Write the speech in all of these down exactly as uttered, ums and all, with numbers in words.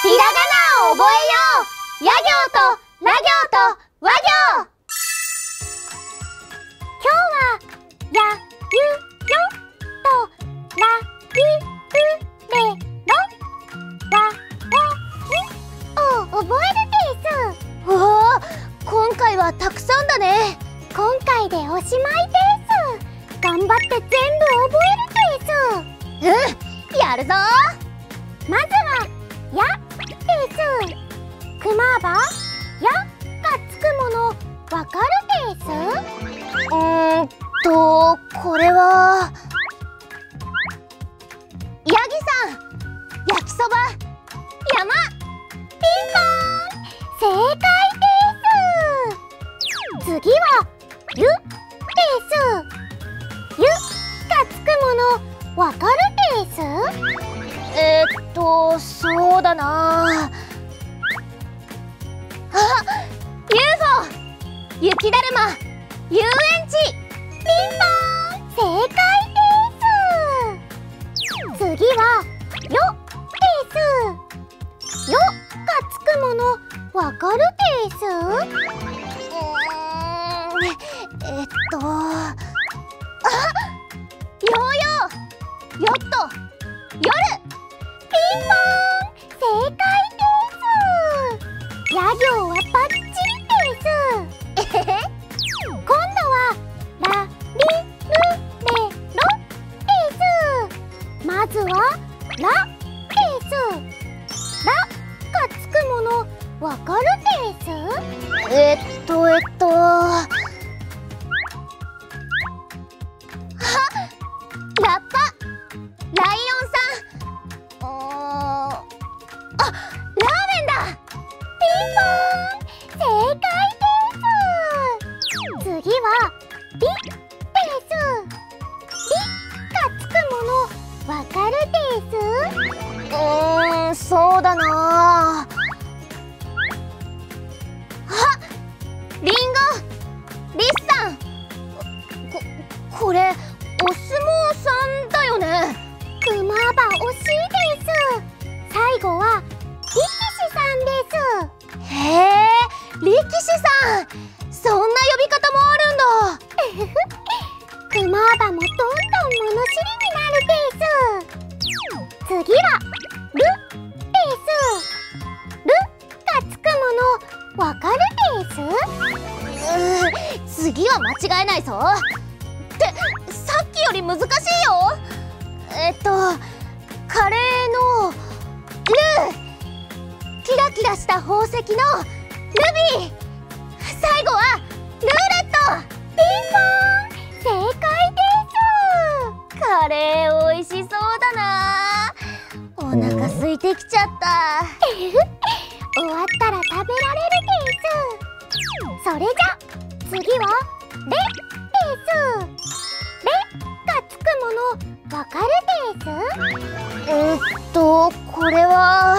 ひらがなを覚えよう。や行とら行とわ行。今日はやゆよとらゆうれろわおを覚えるです。おお、今回はたくさんだね。今回でおしまいです。頑張って全部覚えるです。うん、やるぞ。まずはやです。クマーバやがつくものわかるです。うーんとこれはヤギさん、焼きそば、山。ピンポーン、正解です。次はゆです。ゆがつくものわかるです。えー、っとそうだなあ。あ、ユーフォー、雪だるま、遊園地。ピンポーン、正解です。次はよです。よがつくものわかるです。うーん、えっとあ、ヨーヨー、ヨット、夜。ピンポーン、正解です。や行はバッチリです。えへへ。今度はラリルレロです。まずはラです。ラがつくものわかるです。えっとえっとあ、ラッパ、ライオンさん。あー、あ、ラーメンだ。ピンポーン、正解です。次はリです。リがつくものわかるです。うーん、そうだなあ。リンゴ、リスさん。こ、これお相撲さんだよね。クマーバ惜しいです。最後は力士さんです。へえ、力士さん、そんな呼び方もあるんだ。クマーバもどんどん物知りになるです。次はルです。ルがつくものわかるです。うー、次は間違えないぞ。ってさっきより難しいよ。えっとカレーのルー、キラキラした宝石のルビー、最後はルーレット。ピンポーン、正解です。カレーおいしそうだな。お腹空いてきちゃった。終わったら食べられるです。それじゃ次はレです。レがつくものわかるです。えー、っとこれは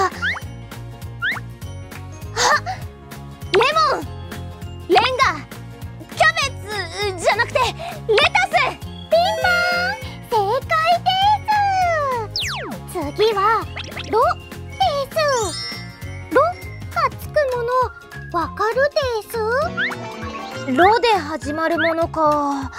あ、レモン、レンガ、キャベツじゃなくてレタス。ピンポーン、正解です。次はロです。ロがつくものわかるです。ロで始まるものか。あ、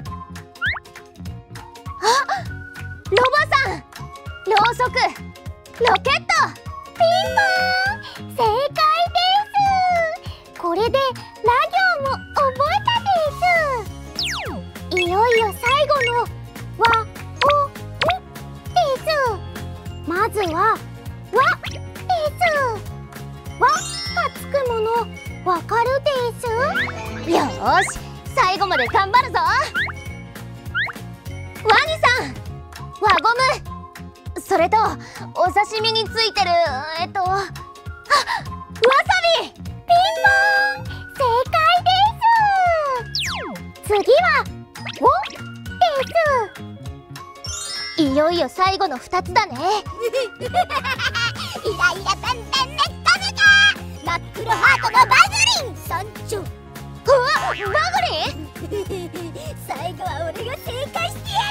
ロボさん、ろうそく、ロケット。ピンポーン、正解です。これでラ行も覚えたです。いよいよ最後のわおんです。まずはわです。わがつくものわかるです。よーし、最後まで頑張るぞ。ワニさん、輪ゴム、それとお刺身についてるえっとあ、わさび。ピンポーン、正解です。次はウォです。いよいよ最後のふたつだね。イライラだんだん熱風が真っ黒ハートのバグリン村長。うわ、バグリン最後は俺が正解してや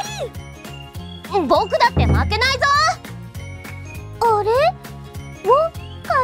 る。僕だって負けないぞ。あれ？ウォが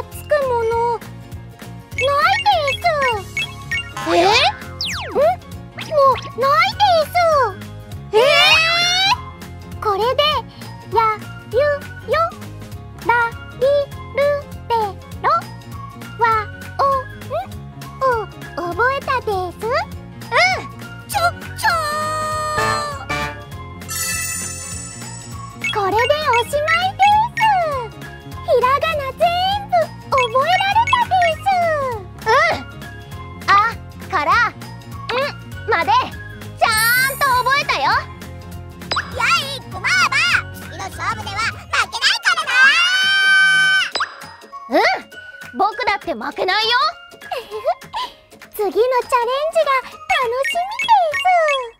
しまいです。ひらがな全部覚えられたです。うん。あからんまでちゃんと覚えたよ。やいクマーバ、次の勝負では負けないからな。うん、僕だって負けないよ。次のチャレンジが楽しみです。